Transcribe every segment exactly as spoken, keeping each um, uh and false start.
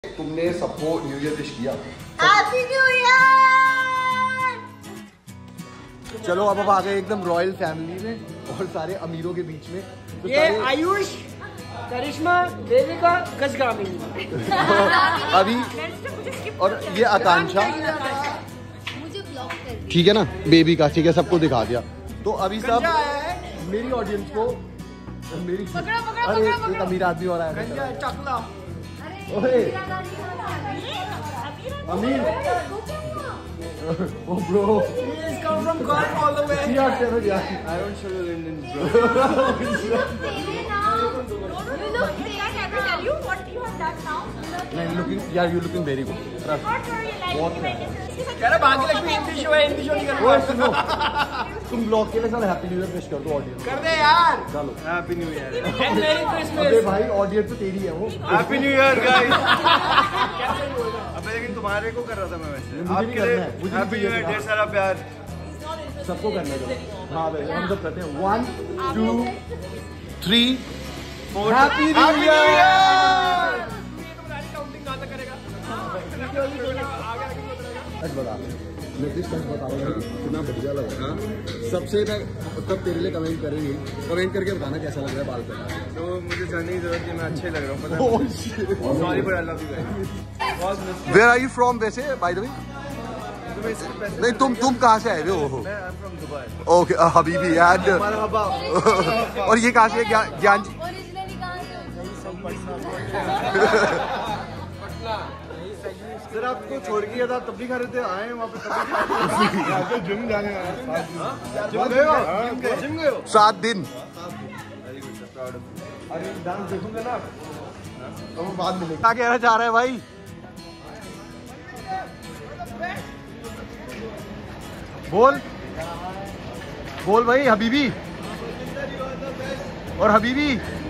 तुमने सबको new year wish किया? Happy new year. चलो अब अब आ गए एकदम रॉयल फैमिली में और सारे अमीरों के बीच में। तो ये आयुष, करिश्मा, देविका, गजगामिनी अभी और ये आकांक्षा, मुझे ब्लॉक कर दिया। ठीक है ना, बेबी का, ठीक है, सबको दिखा दिया। तो अभी सब मेरी ऑडियंस को मेरी पकड़ो, पकड़ो, अरे पकड़ो, पकड़ो। एक अमीर आदमी और आया गंजा चकला। ओए अमीर ओ bro He is come from God all the way. yeah seven yeah I don't show you Indian bro. You look तेरे now. You look तेरे. I can tell you what you have done now. no looking yeah you looking very good What were you like? What? कह रहा भाग्य Lakshmi Hindi show है, Hindi show नहीं ओए करना। सुनो तुम ब्लॉग के लिए साला हैप्पी न्यू ईयर विश कर दो ऑडियंस कर दे यार। चलो Happy New Year. And Merry Christmas. अबे भाई ऑडियंस तो तेरी है वो Happy New Year guys. अबे लेकिन तुम्हारे को कर रहा था मैं वैसे। मुझे नहीं आपके लिए करना है, मुझे Happy नहीं New Year, करना। ढेर सारा प्यार। सबको करना है हाँ भाई हम सब करते हैं one two three happy new year counting कहाँ तक करेगा? सच बता लेटेस्ट सच बता रहा हूँ कितना बढ़िया लग रहा है सबसे मैं तब तेरे लिए कमेंट करेंगे कमेंट करके बताना कैसा लग रहा है बाल कटना तो मुझे जानने की जरूरत है, मैं अच्छे लग रहा हूँ पता है। Sorry but I love you guys. बहुत miss where are you from वैसे बाय द वे तुम्हें इसके पैसे नहीं तुम तुम कहाँ से आए हो मैं I'm from Dubai. ओके हबीबी एंड मरहबा। और ये कहाँ से है ज्ञान ज्ञान जी ओरिजिनली कहाँ से? सर आपको छोड़ के था तब भी खा रहे थे, आए वहाँ पे तब भी जिम जाने जिम गए हो जिम गए हो सात दिन अरे डांस देखूंगा ना तो बाद में क्या कहना चाह रहा है भाई बोल बोल भाई हबीबी और हबीबी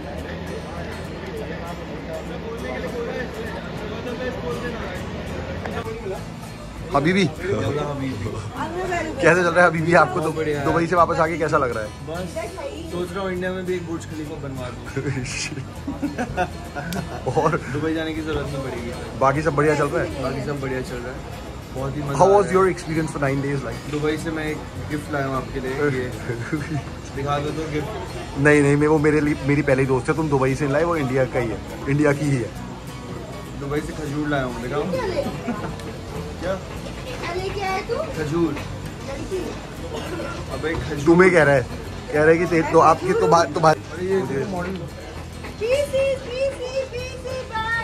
हबीबी कैसे चल रहा है हबीबी आपको तो दुबई से वापस आके कैसा लग रहा है बस सोच रहा हूँ इंडिया में भी एक बुर्ज खलीफा बनवा दूँ। और दुबई जाने की जरूरत नहीं पड़ेगी। बाकी सब बढ़िया चल रहा है बाकी सब बढ़िया चल रहा है, बहुत ही मजा हाउ आ वाज रहा your experience for nine days like है। दुबई से मैं एक गिफ्ट लाया हूँ आपके लिए, ये दिखा दो तो गिफ्ट। नहीं नहीं मैं वो मेरे लिए मेरी पहली दोस्त है तुम दुबई से लाए वो इंडिया का ही है इंडिया की ही है दुबई से खजूर लाया हूँ, दिखाओ क्या लेके आया तू? खजूर। अबे खजूर तुम्हें कह रहा है कह रहा है कि ते- तो आपकी तो बात तो बात अरे ये model PC PC PC bye.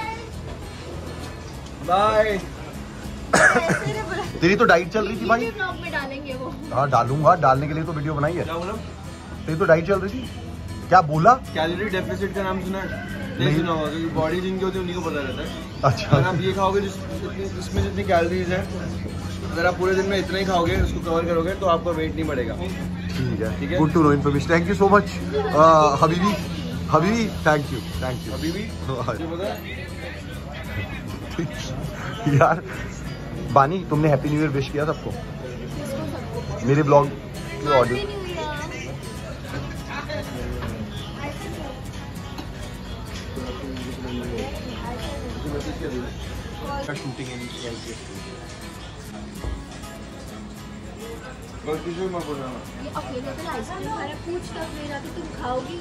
Bye. तेरे बोला तेरी तो डाइट चल रही थी भाई ब्लॉग में डालेंगे वो। हाँ डालूंगा डालने के लिए तो वीडियो बनाई है क्या बोला? तेरी तो डाइट चल रही थी क्या बोला कैलोरी डेफिसिट का नाम सुना है? नहीं नहीं। सुना होगा क्योंकि बॉडी जिनकी होती है उन्हीं को पता रहता है। अच्छा अगर आप ये खाओगे जिस जिसमें जितनी कैलोरीज है, अगर आप पूरे दिन में इतना ही खाओगे उसको कवर करोगे तो आपका वेट नहीं बढ़ेगा। ठीक ठीक है है। Good to know information thank you so much हबीबी हबीबी थैंक यू थैंक यू अभी भी मुझे पता है यार बानी तुमने हैप्पी न्यू ईयर विश किया सबको मेरे ब्लॉग के audio happy new year. Shooting है और किसी को मैं बोल रहा हूँ ये अकेले तो आइसक्रीम अरे पूछ तक ले जाके तुम खाओगी?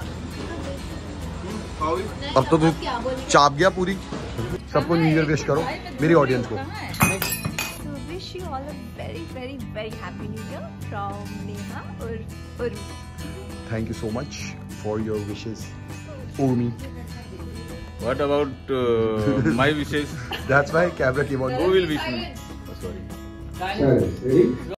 खाओगे? अब तो तुम क्या बोलेंगे? चाप गया पूरी सबको न्यू ईयर विश करो मेरी ऑडियंस को So wish you all a very very very happy new year from Neha or Urmi. Thank you so much for your wishes Urmi What about uh, my wishes? That's why camera came on Who will wish me? Sorry